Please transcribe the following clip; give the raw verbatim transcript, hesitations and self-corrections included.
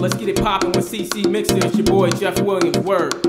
Let's get it poppin' with C C Mixer. It's your boy Jeff Williams. Word.